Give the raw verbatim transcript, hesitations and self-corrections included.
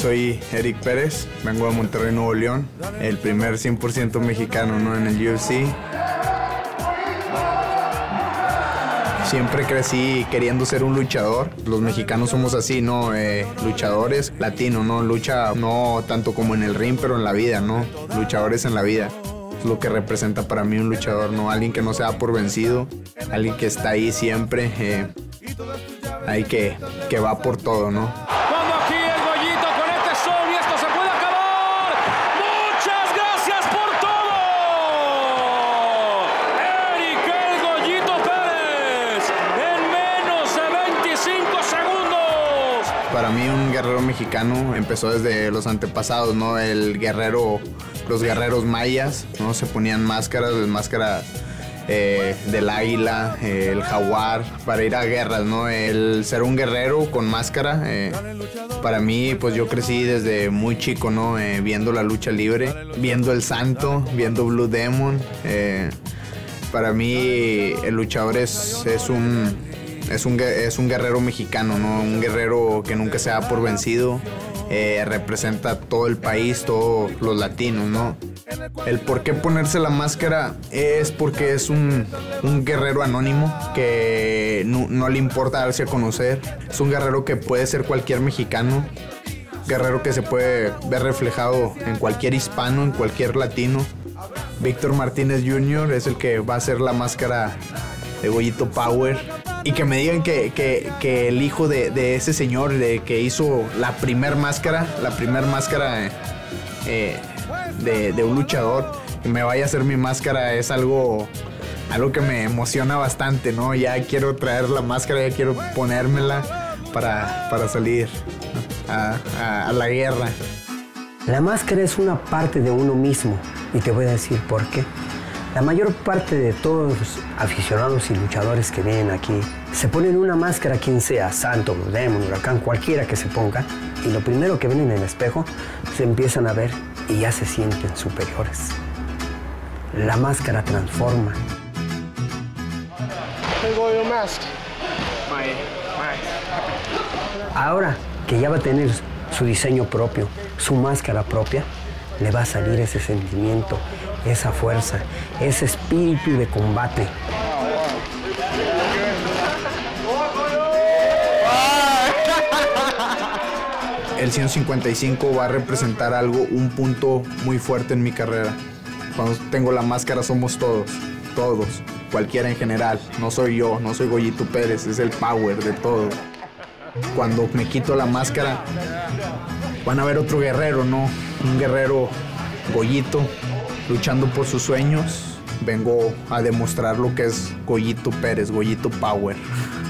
soy Eric Pérez, vengo de Monterrey, Nuevo León, el primer cien por ciento mexicano, ¿no?, en el U F C. Siempre crecí queriendo ser un luchador. Los mexicanos somos así, ¿no? Eh, luchadores latinos, ¿no? Lucha no tanto como en el ring, pero en la vida, ¿no? Luchadores en la vida. Es lo que representa para mí un luchador, ¿no? Alguien que no se da por vencido, alguien que está ahí siempre, eh, alguien que, que va por todo, ¿no? Cuando aquí el Goyito conecte sol y esto se puede acabar. ¡Muchas gracias por todo! Eric el Goyito Pérez en menos de veinticinco segundos. Para mí un guerrero mexicano empezó desde los antepasados, ¿no? El guerrero, los guerreros mayas, ¿no? Se ponían máscaras, las máscaras eh, del águila, eh, el jaguar, para ir a guerras, ¿no? El ser un guerrero con máscara, eh, para mí, pues yo crecí desde muy chico, ¿no? Eh, viendo la lucha libre, viendo El Santo, viendo Blue Demon. Eh, para mí el luchador es, es un... Es un, es un guerrero mexicano, ¿no? Un guerrero que nunca se da por vencido, eh, representa todo el país, todos los latinos, ¿no? El por qué ponerse la máscara es porque es un, un guerrero anónimo que no, no le importa darse a conocer. Es un guerrero que puede ser cualquier mexicano, guerrero que se puede ver reflejado en cualquier hispano, en cualquier latino. Víctor Martínez junior es el que va a hacer la máscara de Goyito Power. Y que me digan que, que, que el hijo de, de ese señor de, que hizo la primer máscara, la primer máscara eh, de, de un luchador, que me vaya a hacer mi máscara es algo, algo que me emociona bastante, ¿no? Ya quiero traer la máscara, ya quiero ponérmela para, para salir a, a, a la guerra. La máscara es una parte de uno mismo y te voy a decir por qué. La mayor parte de todos los aficionados y luchadores que vienen aquí se ponen una máscara, quien sea, Santo, Demon, Huracán, cualquiera que se ponga, y lo primero que ven en el espejo se empiezan a ver y ya se sienten superiores. La máscara transforma. Ahora que ya va a tener su diseño propio, su máscara propia, le va a salir ese sentimiento, esa fuerza, ese espíritu de combate. El ciento cincuenta y cinco va a representar algo, un punto muy fuerte en mi carrera. Cuando tengo la máscara somos todos, todos, cualquiera en general. No soy yo, no soy Goyito Pérez, es el power de todo. Cuando me quito la máscara, van a ver otro guerrero, ¿no? Un guerrero Goyito, luchando por sus sueños. Vengo a demostrar lo que es Goyito Pérez, Goyito Power.